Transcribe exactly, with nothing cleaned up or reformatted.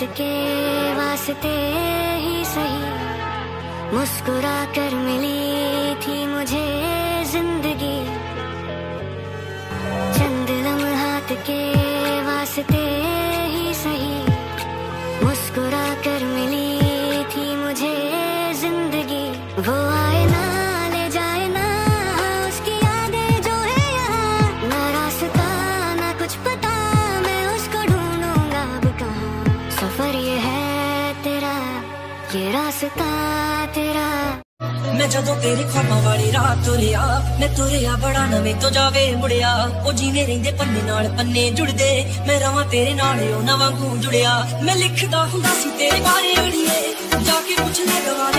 के वास्ते ही सही मुस्कुरा कर मिली थी मुझे जिंदगी। चंद लम्हात के वास्ते ही सही मुस्कुरा कर मिली थी मुझे जिंदगी। वो आए ना ले जाए ना उसकी यादें जो है यहाँ, ना रास्ता ना कुछ पता मैं उसको ढूंढूंगा अब कहाँ। सफर ये है तेरा ये रास्ता तेरा। मैं जदों तेरे ख्वाबा वाली रात तुरिया मैं तुरिया बड़ा नवें तो जावे मुड़िया। ओ जीवे रहिंदे पन्ने नाल पन्ने जुड़दे मैं रवां तेरे नाल ओ नवां गूं जुड़िया। मैं लिखदा हुंदा सी तेरे बारे अड़िए जाके पुछ ले गवा